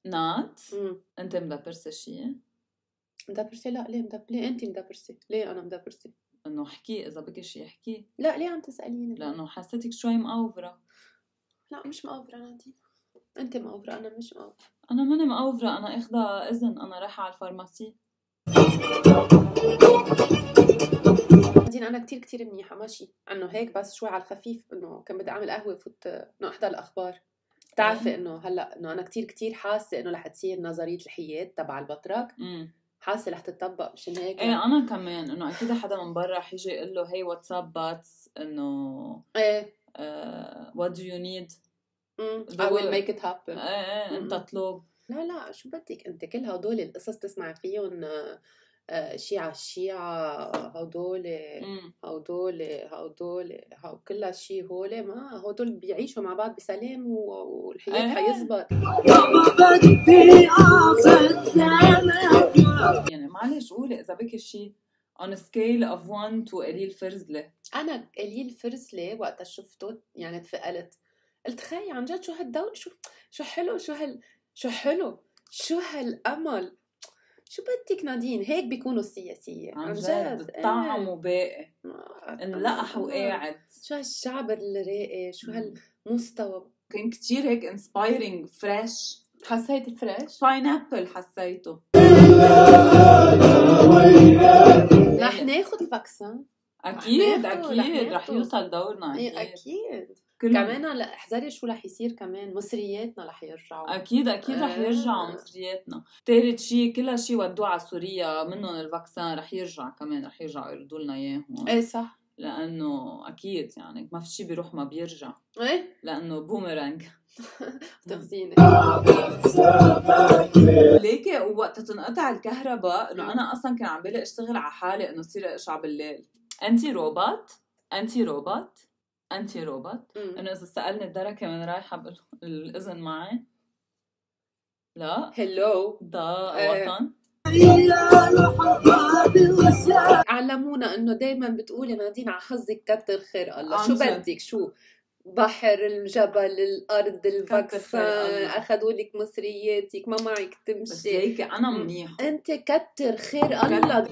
نات انت مدبرسه شيء؟ مدبرسه؟ لا ليه ليه انت مدبرسه؟ ليه انا مدبرسه؟ انه احكي اذا بدك شيء احكي. لا ليه عم تساليني؟ لانه حسيتك شوي مقوره. لا مش مقوره نادين، انت مقوره انا مش مقوره. انا ماني مقوره، انا اخذه اذن، انا رايحه على الفارماسي. نادين انا كتير منيحه ماشي، انه هيك بس شوي على الخفيف، انه كان بدي اعمل قهوه فوت انه احضر الاخبار. بتعرفي انه هلا انه انا كتير حاسه انه رح تصير نظريه الحياد تبع البطرك. حاسه رح تطبق مشان هيك. ايه انا كمان انه اكيد حدا من برا حيجي يقول له هي واتساب باتس انه ايه what do you need I will make it happen. انت اطلب. لا شو بدك انت، كل هدول القصص تسمع فيهم الشيعة هدول كل شيء هول، ما هدول بيعيشوا مع بعض بسلام والحياة حيزبط. يعني معلش قولي إذا بك شيء on a scale of 1 to قليل فرزلة. أنا قليل فرزلة وقت شفته يعني تفقلت، قلت خي عن جد شو هالدول، شو حلو، شو حلو، شو هالأمل، شو بدك نادين، هيك بيكونوا السياسية عن جد طعم وباقي انلقح وقاعد. شو هالشعب الراقي، شو هالمستوى. كان كتير هيك inspiring fresh. حسيتي فريش؟ باينابل حسيته. رح ناخد الفاكسين اكيد رح يوصل دورنا. اكيد كمان احذري شو رح يصير، كمان مصرياتنا رح يرجعوا. اكيد رح يرجعوا مصرياتنا. ثالث شيء كل شيء ودوه على سوريا منهم الفاكسين رح يرجع، كمان رح يرجعوا يردوا لنا اياه هون. ايه صح، لانه اكيد يعني ما في شيء بيروح ما بيرجع. ايه لانه بوميرانج. تخزينه. ليكي وقت تنقطع الكهرباء انه انا اصلا كان عم بالي اشتغل على حالي انه يصير اشعع بالليل. انتي روبوت انه اذا سالني الدركه من رايحه بالاذن معي. لا هلو ده وطن. علمونا انه دايما بتقولي نادين على حظك كتر خير الله. شو بدك، شو بحر، الجبل، الارض، الفاكسين، اخذوا لك مصرياتك، ما معك تمشي. بس هيك انا منيح. انت كتر خير الله.